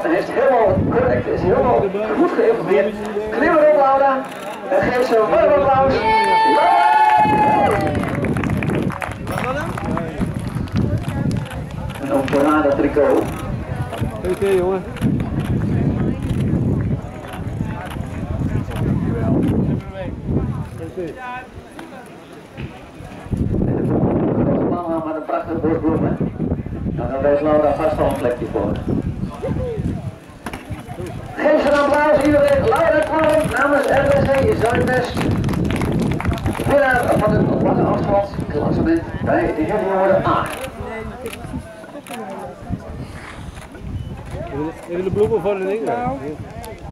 En heeft helemaal correct, is helemaal goed geïnformeerd. Klim erop, Laura. En geef ze een warm applaus. En ook voor haar dat tricot. Oké, jongen. Mama met een prachtige bos bloemen. Nou, dan weet Laura vast wel een plekje voor. Geef ze een applaus iedereen. Laura Kwam namens RWC Zuidwest. Winnaar van het lange afstandsklassement bij de junioren A. Even de bloemen voor de dingen.